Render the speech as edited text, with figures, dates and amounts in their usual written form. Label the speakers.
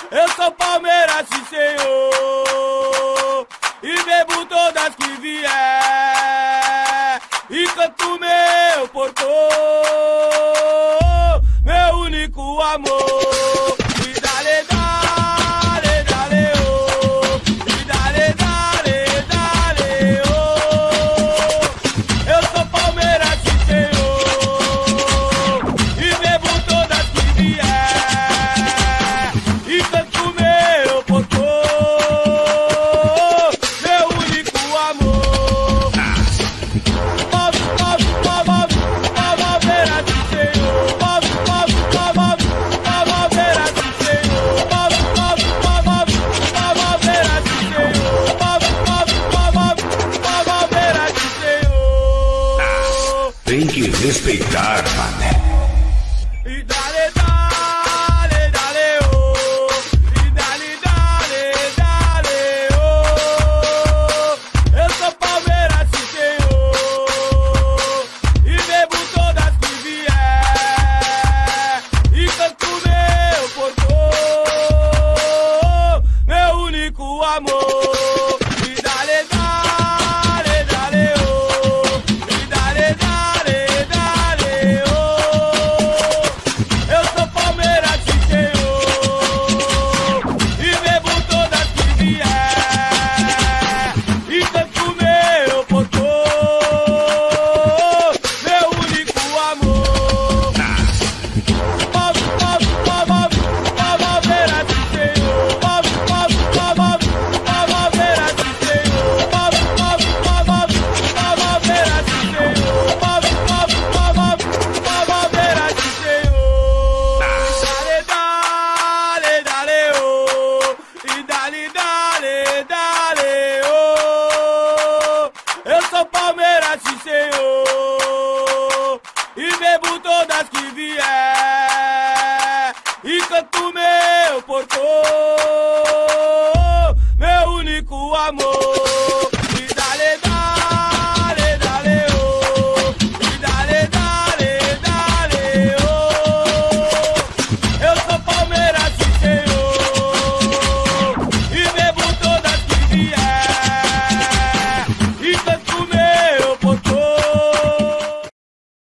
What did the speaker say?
Speaker 1: Eu sou Palmeiras, sim senhor, e bebo todas que vier, e canto meu portão, meu único amor. E dale, dale, dale, oh, e dale, dale, dale, oh. Eu sou Palmeiras, sim senhor, e bebo todas que vier, e canto meu portão, meu único amor. Palmeiras, sim senhor, Palmeiras, sim senhor, Palmeiras, sim senhor, Palmeiras, sim senhor.
Speaker 2: Tem que respeitar, mané.
Speaker 1: E dale, dale, dale, oh, e dale, dale, dale, oh. Eu sou Palmeiras, sim senhor, e bebo todas que vier, e canto meu portão, meu único amor. E dale, dale, dale, oh, e dale, dale, dale, oh. Eu sou Palmeiras, sim senhor, e bebo todas que vier, e canto meu portão, meu único amor. Palmeiras, sim senhor, Palmeiras, sim senhor, Palmeiras, sim senhor, Palmeiras, sim senhor. Dale, dale, dale, oh, e dale, dale, dale, oh. Eu sou Palmeiras, sim senhor, e bebo todas que vier, e canto meu portão, meu único amor.